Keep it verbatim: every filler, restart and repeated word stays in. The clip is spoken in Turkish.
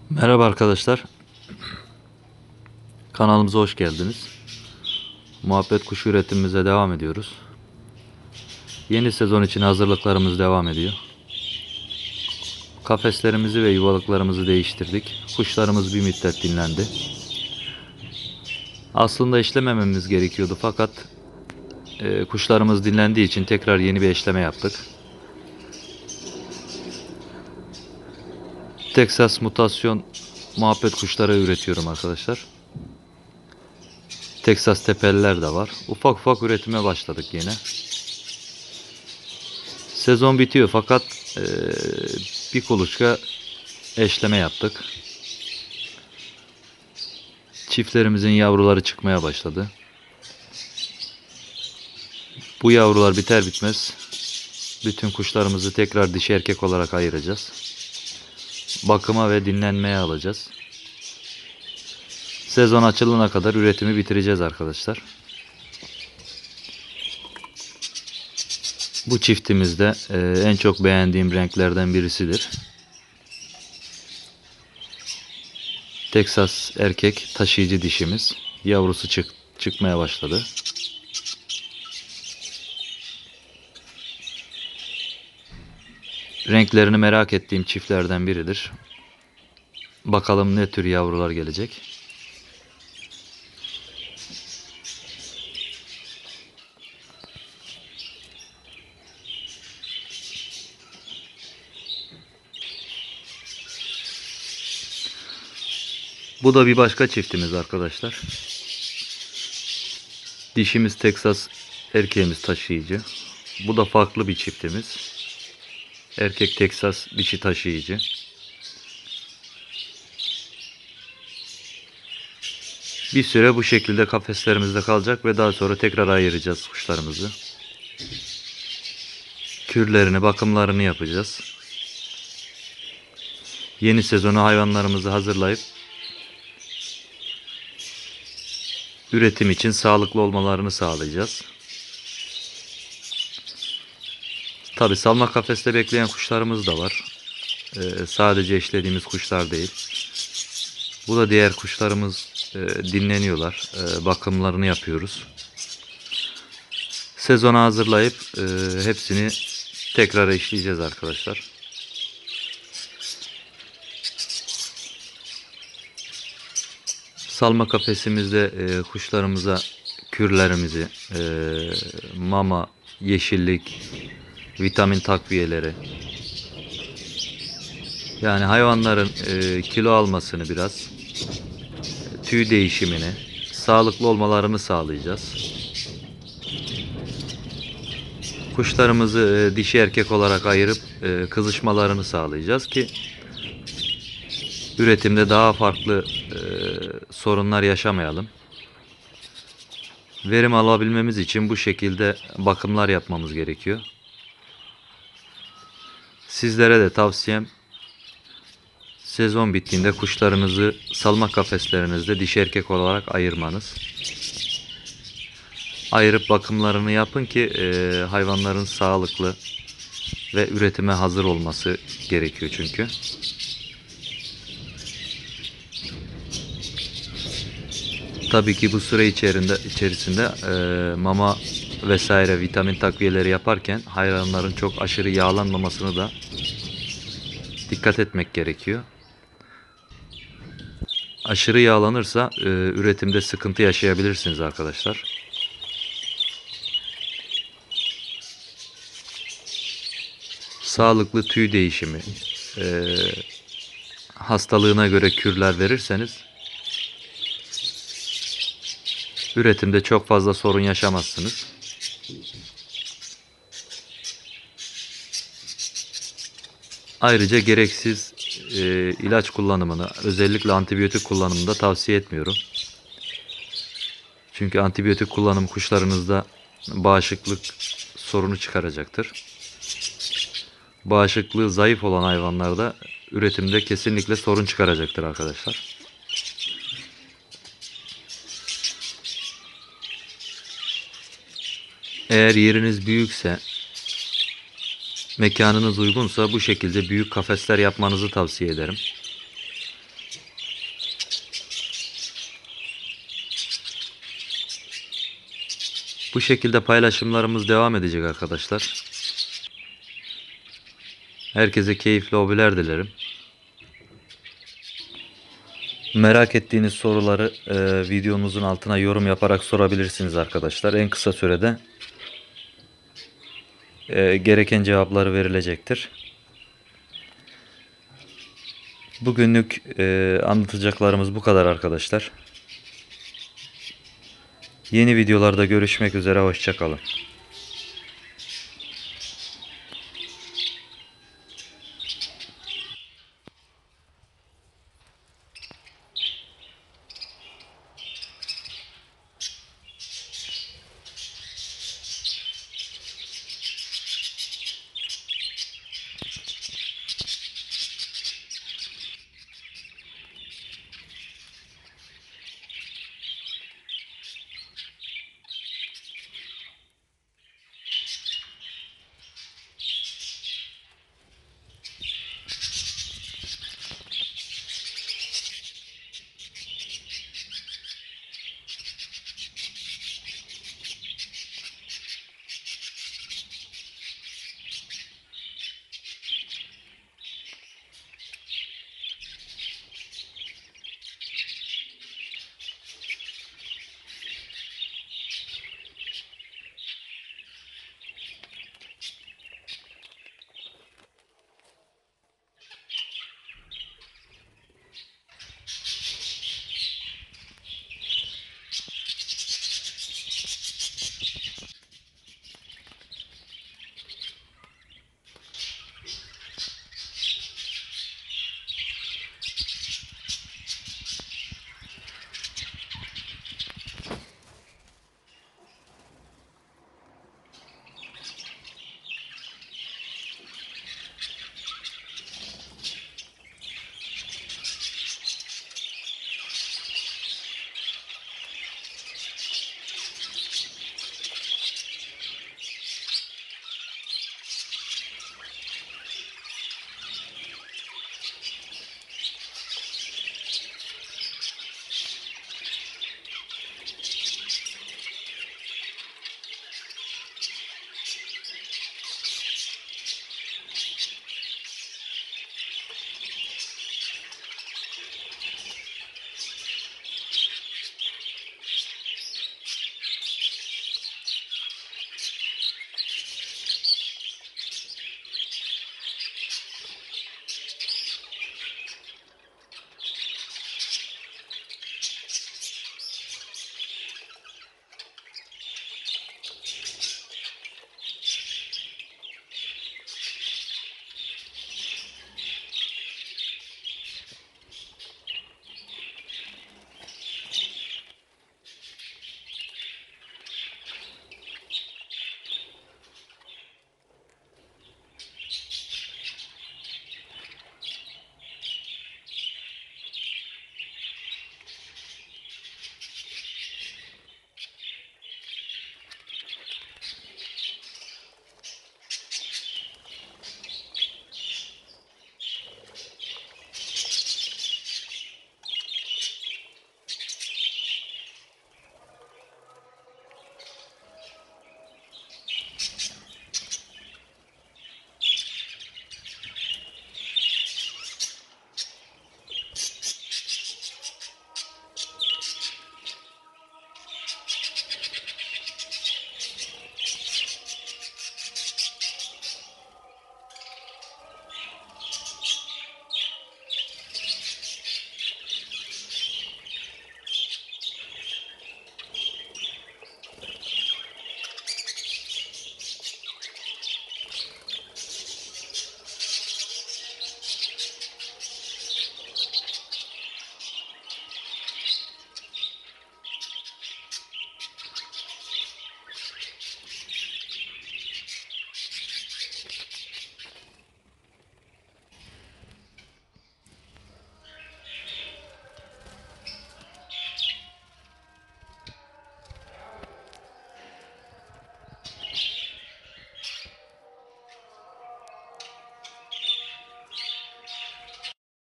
Merhaba arkadaşlar. Kanalımıza hoş geldiniz. Muhabbet kuşu üretimimize devam ediyoruz. Yeni sezon için hazırlıklarımız devam ediyor. Kafeslerimizi ve yuvalıklarımızı değiştirdik. Kuşlarımız bir müddet dinlendi. Aslında eşlemememiz gerekiyordu fakat e, kuşlarımız dinlendiği için tekrar yeni bir eşleme yaptık. Texas mutasyon muhabbet kuşları üretiyorum arkadaşlar. Texas tepeliler de var. Ufak ufak üretime başladık yine. Sezon bitiyor fakat e, bir kuluçka eşleme yaptık. Çiftlerimizin yavruları çıkmaya başladı. Bu yavrular biter bitmez bütün kuşlarımızı tekrar dişi erkek olarak ayıracağız. Bakıma ve dinlenmeye alacağız. Sezon açılana kadar üretimi bitireceğiz arkadaşlar. Bu çiftimizde e, en çok beğendiğim renklerden birisidir. Texas erkek taşıyıcı dişimiz. Yavrusu çık çıkmaya başladı. Renklerini merak ettiğim çiftlerden biridir. Bakalım ne tür yavrular gelecek. Bu da bir başka çiftimiz arkadaşlar. Dişimiz Texas, erkeğimiz taşıyıcı. Bu da farklı bir çiftimiz. Erkek Texas, dişi taşıyıcı. Bir süre bu şekilde kafeslerimizde kalacak ve daha sonra tekrar ayıracağız kuşlarımızı. Kürlerini, bakımlarını yapacağız. Yeni sezonu hayvanlarımızı hazırlayıp üretim için sağlıklı olmalarını sağlayacağız. Tabi salma kafeste bekleyen kuşlarımız da var. Ee, sadece eşlediğimiz kuşlar değil. Bu da diğer kuşlarımız e, dinleniyorlar. E, bakımlarını yapıyoruz. Sezona hazırlayıp e, hepsini tekrar eşleyeceğiz arkadaşlar. Salma kafesimizde e, kuşlarımıza kürlerimizi, e, mama, yeşillik, vitamin takviyeleri, yani hayvanların e, kilo almasını biraz, tüy değişimini, sağlıklı olmalarını sağlayacağız. Kuşlarımızı e, dişi erkek olarak ayırıp e, kızışmalarını sağlayacağız ki üretimde daha farklı e, sorunlar yaşamayalım. Verim alabilmemiz için bu şekilde bakımlar yapmamız gerekiyor. Sizlere de tavsiyem, sezon bittiğinde kuşlarınızı salma kafeslerinizde dişi erkek olarak ayırmanız. Ayırıp bakımlarını yapın ki e, hayvanların sağlıklı ve üretime hazır olması gerekiyor çünkü. Tabii ki bu süre içerisinde, içerisinde e, mama vesaire vitamin takviyeleri yaparken hayvanların çok aşırı yağlanmamasını da dikkat etmek gerekiyor. Aşırı yağlanırsa e, üretimde sıkıntı yaşayabilirsiniz arkadaşlar. Sağlıklı tüy değişimi, e, hastalığına göre kürler verirseniz üretimde çok fazla sorun yaşamazsınız. Ayrıca gereksiz e, ilaç kullanımını, özellikle antibiyotik kullanımını da tavsiye etmiyorum. Çünkü antibiyotik kullanım kuşlarınızda bağışıklık sorunu çıkaracaktır. Bağışıklığı zayıf olan hayvanlarda üretimde kesinlikle sorun çıkaracaktır arkadaşlar. Eğer yeriniz büyükse, mekanınız uygunsa bu şekilde büyük kafesler yapmanızı tavsiye ederim. Bu şekilde paylaşımlarımız devam edecek arkadaşlar. Herkese keyifli hobiler dilerim. Merak ettiğiniz soruları e, videomuzun altına yorum yaparak sorabilirsiniz arkadaşlar. En kısa sürede e, gereken cevapları verilecektir. Bugünlük e, anlatacaklarımız bu kadar arkadaşlar. Yeni videolarda görüşmek üzere. Hoşça kalın.